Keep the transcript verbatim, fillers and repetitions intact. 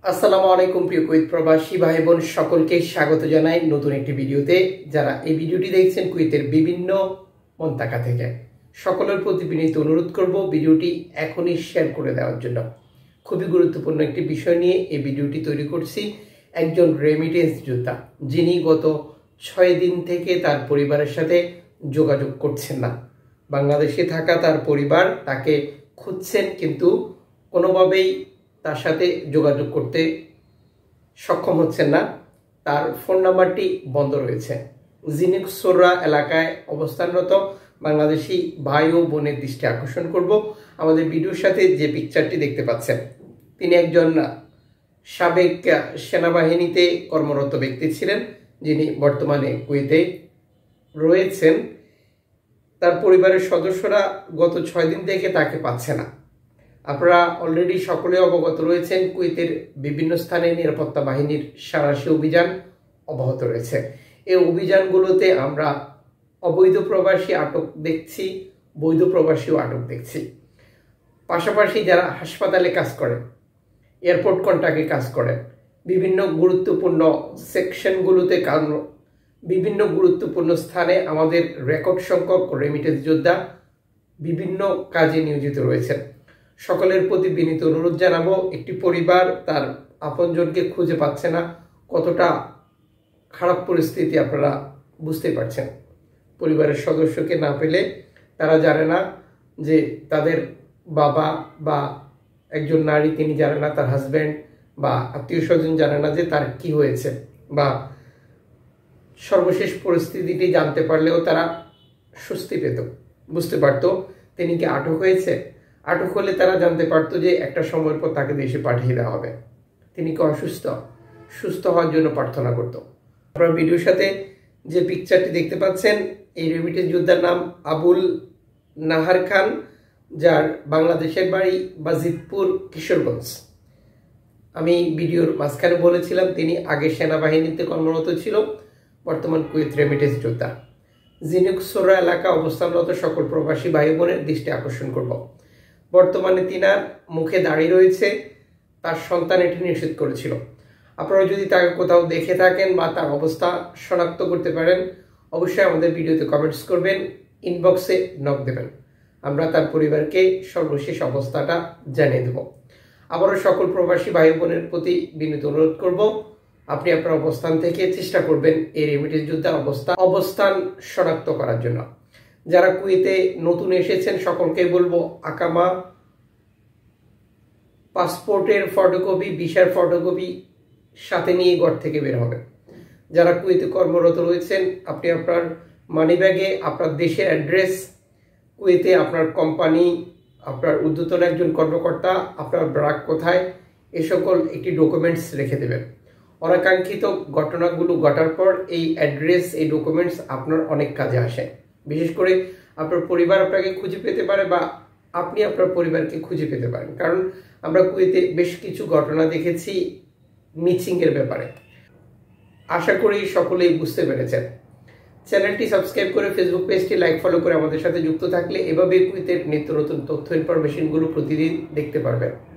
আসসালামু আলাইকুম প্রিয় কুয়েত প্রবাসী ভাই বোন সকলকে স্বাগত জানাই নতুন একটি ভিডিওতে। যারা এই ভিডিওটি দেখছেন কুয়েতের বিভিন্ন মন্তাকা থেকে, সকলের প্রতি বিনীত অনুরোধ করব ভিডিওটি এখনই শেয়ার করে দেওয়ার জন্য। খুবই গুরুত্বপূর্ণ একটি বিষয় নিয়ে এই ভিডিওটি তৈরি করছি। একজন রেমিটেন্স যোদ্ধা যিনি গত ছয় দিন থেকে তার পরিবারের সাথে যোগাযোগ করছেন না। বাংলাদেশে থাকা তার পরিবার তাকে খুঁজছেন, কিন্তু কোনোভাবেই তার সাথে যোগাযোগ করতে সক্ষম হচ্ছেন না। তার ফোন নাম্বারটি বন্ধ রয়েছে। জিনিকসোররা এলাকায় অবস্থানরত বাংলাদেশি ভাই ও বোনের দৃষ্টি আকর্ষণ করব। আমাদের ভিডিওর সাথে যে পিকচারটি দেখতে পাচ্ছেন, তিনি একজন সাবেক সেনাবাহিনীতে কর্মরত ব্যক্তি ছিলেন, যিনি বর্তমানে কুয়েতে রয়েছেন। তার পরিবারের সদস্যরা গত ছয় দিন থেকে তাকে পাচ্ছে না। আপনারা অলরেডি সকলে অবগত রয়েছেন, কুয়েতের বিভিন্ন স্থানে নিরাপত্তা বাহিনীর সাঁড়াশি অভিযান অব্যাহত রয়েছে। এই অভিযানগুলোতে আমরা অবৈধ প্রবাসী আটক দেখছি, বৈধ প্রবাসীও আটক দেখছি। পাশাপাশি যারা হাসপাতালে কাজ করেন, এয়ারপোর্ট কন্ট্রাক্টে কাজ করেন, বিভিন্ন গুরুত্বপূর্ণ সেকশনগুলোতে কারণ বিভিন্ন গুরুত্বপূর্ণ স্থানে আমাদের রেকর্ড সংখ্যক রেমিটেন্স যোদ্ধা বিভিন্ন কাজে নিয়োজিত রয়েছেন। সকলের প্রতি বিনীত অনুরোধ জানাবো, একটি পরিবার তার আপনজনকে খুঁজে পাচ্ছে না, কতটা খারাপ পরিস্থিতি আপনারা বুঝতে পারছেন। পরিবারের সদস্যকে না পেলে তারা জানে না যে তাদের বাবা বা একজন নারী, তিনি জানে না তার হাজব্যান্ড বা আত্মীয় স্বজন জানে না যে তার কি হয়েছে, বা সর্বশেষ পরিস্থিতিটি জানতে পারলেও তারা স্বস্তি পেত, বুঝতে পারত তিনি কি আটক হয়েছে। আটক হলে তারা জানতে পারতো যে একটা সময়ের পর তাকে দেশে পাঠিয়ে দেওয়া হবে। তিনি কি অসুস্থ, সুস্থ হওয়ার জন্য প্রার্থনা করত। আপনার ভিডিওর সাথে যে পিকচারটি দেখতে পাচ্ছেন, এই রেমিটেন্স যোদ্ধার নাম আবুল নাহার খান, যার বাংলাদেশের বাড়ি বাজিতপুর, কিশোরগঞ্জ। আমি ভিডিওর মাঝখানে বলেছিলাম তিনি আগে সেনাবাহিনীতে কর্মরত ছিল, বর্তমান কুয়েত রেমিটেন্স যোদ্ধা। জিনিকসোররা এলাকা অবস্থানরত সকল প্রবাসী ভাই বোনের দৃষ্টি আকর্ষণ করব। বর্তমানে তিনার মুখে দাঁড়িয়ে রয়েছে, তার সন্তান এটি নিষেধ করেছিল। আপনারা যদি তাকে কোথাও দেখে থাকেন বা তার অবস্থা শনাক্ত করতে পারেন, অবশ্যই আমাদের ভিডিওতে কমেন্টস করবেন, ইনবক্সে নক দেবেন। আমরা তার পরিবারকে সর্বশেষ অবস্থাটা জানিয়ে দেব। আবারও সকল প্রবাসী ভাই বোনের প্রতি বিনীত অনুরোধ করব, আপনি আপনার অবস্থান থেকে চেষ্টা করবেন এই রেমিটেন্স যোদ্ধা অবস্থা অবস্থান শনাক্ত করার জন্য। যারা কুয়েতে নতুন এসেছেন সকলকে বলবো, আকামা, পাসপোর্টের ফটোকপি, ভিসার ফটোকপি সাথে নিয়ে ঘর থেকে বের হবে। যারা কুয়েতে কর্মরত রয়েছেন, আপনি আপনার মানিব্যাগে আপনার দেশের অ্যাড্রেস, কুয়েতে আপনার কোম্পানি, আপনার ঊর্ধ্বতন একজন কর্মকর্তা, আপনার ব্রাক কোথায়, এ সকল একটি ডকুমেন্টস রেখে দেবেন। অনাকাঙ্ক্ষিত ঘটনাগুলো ঘটার পর এই অ্যাড্রেস, এই ডকুমেন্টস আপনার অনেক কাজে আসে। বিশেষ করে আপনার পরিবার আপনাকে খুঁজে পেতে পারে বা আপনি আপনার পরিবারকে খুঁজে পেতে পারেন, কারণ আমরা কুয়েতে বেশ কিছু ঘটনা দেখেছি মিসিংয়ের ব্যাপারে। আশা করি সকলেই বুঝতে পেরেছেন। চ্যানেলটি সাবস্ক্রাইব করে ফেসবুক পেজটি লাইক ফলো করে আমাদের সাথে যুক্ত থাকলে এভাবে কুয়েতের নিত্য নতুন তথ্য ইনফরমেশনগুলো প্রতিদিন দেখতে পারবেন।